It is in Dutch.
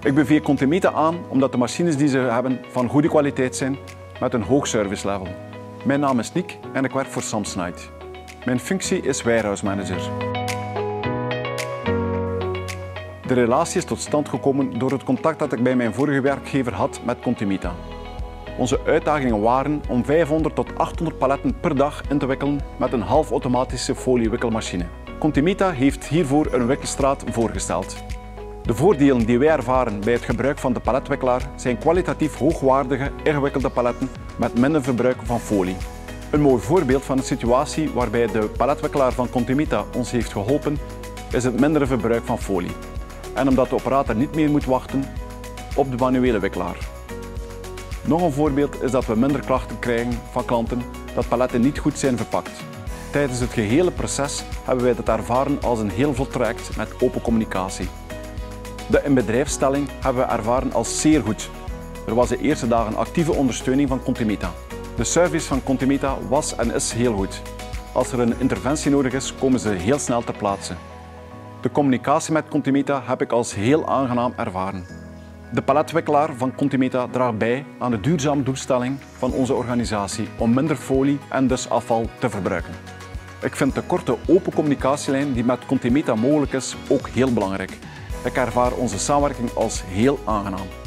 Ik beveel Contemita aan omdat de machines die ze hebben van goede kwaliteit zijn met een hoog service level. Mijn naam is Nick en ik werk voor Samsonite. Mijn functie is warehouse manager. De relatie is tot stand gekomen door het contact dat ik bij mijn vorige werkgever had met Contemita. Onze uitdagingen waren om 500 tot 800 paletten per dag in te wikkelen met een halfautomatische foliewikkelmachine. Contemita heeft hiervoor een wikkelstraat voorgesteld. De voordelen die wij ervaren bij het gebruik van de paletwikkelaar zijn kwalitatief hoogwaardige, ingewikkelde paletten met minder verbruik van folie. Een mooi voorbeeld van een situatie waarbij de paletwikkelaar van Contemita ons heeft geholpen, is het mindere verbruik van folie. En omdat de operator niet meer moet wachten op de manuele wikkelaar. Nog een voorbeeld is dat we minder klachten krijgen van klanten dat paletten niet goed zijn verpakt. Tijdens het gehele proces hebben wij dit ervaren als een heel vlot traject met open communicatie. De inbedrijfstelling hebben we ervaren als zeer goed. Er was de eerste dagen actieve ondersteuning van Contemita. De service van Contemita was en is heel goed. Als er een interventie nodig is, komen ze heel snel ter plaatse. De communicatie met Contemita heb ik als heel aangenaam ervaren. De paletwikkelaar van Contemita draagt bij aan de duurzame doelstelling van onze organisatie om minder folie en dus afval te verbruiken. Ik vind de korte open communicatielijn die met Contemita mogelijk is ook heel belangrijk. Ik ervaar onze samenwerking als heel aangenaam.